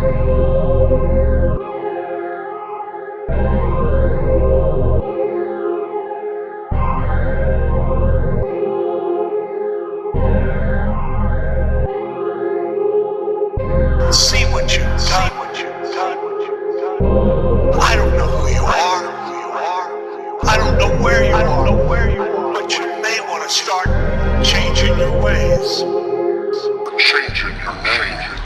See what you've done. I don't know who you are. I don't know where you are. But you may want to start changing your ways. Changing your name.